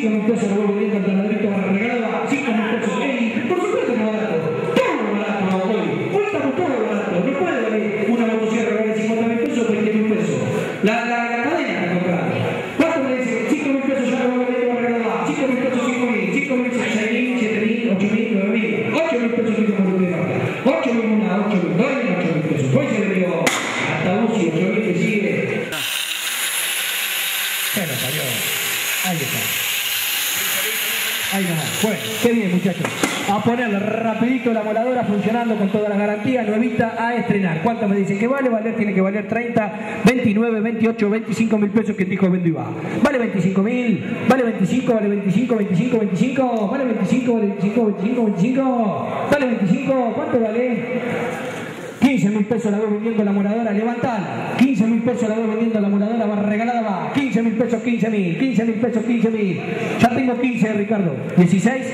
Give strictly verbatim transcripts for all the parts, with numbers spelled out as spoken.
cinco mil pesos la voy vendiendo al taladrito para regalar, cinco mil pesos. Ey, por supuesto que no barato, todo barato hoy, hoy estamos todo barato, no puede valer una motosierra que vale cincuenta mil pesos, veinte mil pesos. La, la, la cadena que comprar. ¿Cuánto me dice? cinco mil pesos ya la voy vendiendo para regalar, cinco mil pesos, cinco mil, cinco mil, seis mil, siete mil, ocho mil, nueve mil, ocho mil pesos cinco por usted, ocho mil una, ocho mil dos, ocho mil pesos. Hoy se le dio hasta Uzi, ocho mil que sigue. Bueno, salió. Ahí está. Ahí nomás. Bueno, qué bien, muchachos. A ponerle rapidito la moladora funcionando con todas las garantías, nuevita a estrenar. ¿Cuánto me dicen que vale? Valer tiene que valer treinta, veintinueve, veintiocho, veinticinco mil pesos que dijo vendo y va. Vale veinticinco mil, vale veinticinco, vale veinticinco, veinticinco, veinticinco, vale veinticinco, vale veinticinco, veinticinco, veinticinco, vale veinticinco, ¿cuánto vale? quince mil pesos la voy vendiendo la moradora, levantala. quince mil pesos la voy vendiendo la moradora, va regalada, va. quince mil pesos, quince mil. quince mil pesos, quince mil. Ya tengo quince, Ricardo. dieciséis.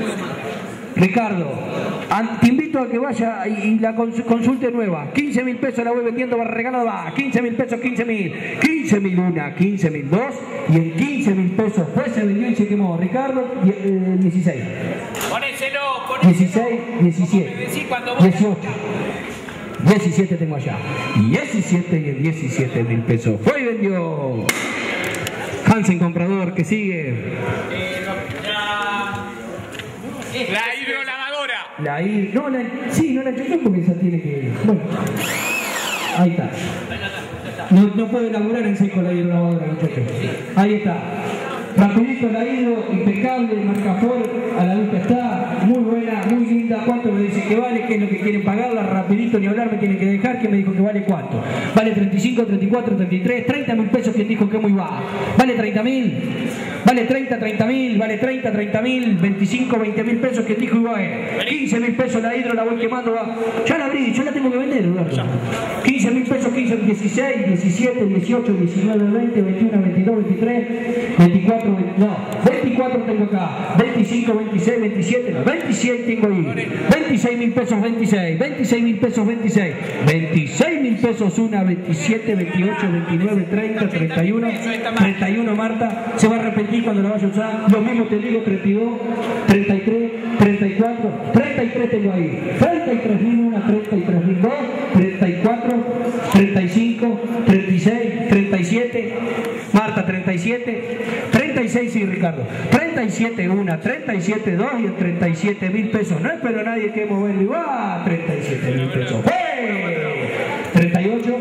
Ricardo, te invito a que vaya y la consulte nueva. quince mil pesos la voy vendiendo, va regalada, va. quince mil pesos, quince mil. quince mil una, quince mil dos. Y en quince mil pesos pues se vendió y se quemó. Ricardo, dieciséis. Ponéselo, ponéselo. dieciséis, diecisiete. dieciocho. diecisiete tengo allá. diecisiete y en diecisiete mil pesos. Fue y vendió. Hansen comprador, que sigue. Eh, la, la hidrolavadora. La hidro. No, la, sí, no la enchufé porque esa tiene que. Bueno. Ahí está. No, no puede laburar en seco la hidrolavadora, muchachos. Ahí está. Rapidito la hidro, impecable, marca Ford, a la vista está, muy buena, muy linda. ¿Cuánto me dice que vale? ¿Qué es lo que quieren pagarla? Rapidito, ni hablar, me tienen que dejar, que me dijo que vale cuánto. Vale treinta y cinco, treinta y cuatro, treinta y tres, treinta mil pesos, quien dijo que muy baja. Vale treinta mil, vale treinta, treinta mil, vale treinta, treinta mil, veinticinco, veinte mil pesos, quien dijo igual. quince mil pesos la hidro, la voy quemando, va. Ya la abrí, yo la tengo que vender, Eduardo. quince mil pesos, quince, dieciséis, diecisiete, dieciocho, diecinueve, veinte, veintiuno, veintidós, veintitrés, veinticuatro, no, veinticuatro tengo acá, veinticinco, veintiséis, veintisiete, no, veintisiete tengo ahí, veintiséis mil pesos, veintiséis, veintiséis mil pesos, veintiséis, veintiséis mil pesos una, veintisiete, veintiocho, veintinueve, treinta, treinta y uno, treinta y uno, Marta, se va a arrepentir cuando la vaya a usar, lo mismo te digo, treinta y dos, treinta y tres, treinta y cuatro, treinta y tres tengo ahí, treinta y tres mil una, treinta y tres mil dos, treinta y cuatro, treinta y cinco, treinta y seis, treinta y siete, Marta, treinta y siete, treinta y seis, sí, Ricardo, treinta y siete una, treinta y siete dos y en treinta y siete mil pesos. No espero a nadie que moverlo y va, treinta y siete mil pesos. ¡Hey! treinta y ocho,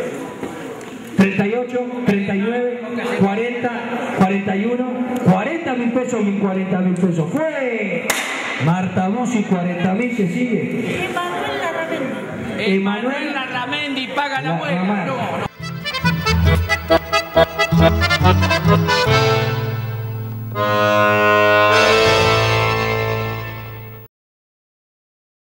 treinta y ocho, treinta y nueve, cuarenta, cuarenta y uno, cuarenta mil pesos y en cuarenta mil pesos. ¡Fue! Marta Bussi, cuarenta mil, que sigue. Emanuel Larramendi paga la, la muela. No, no.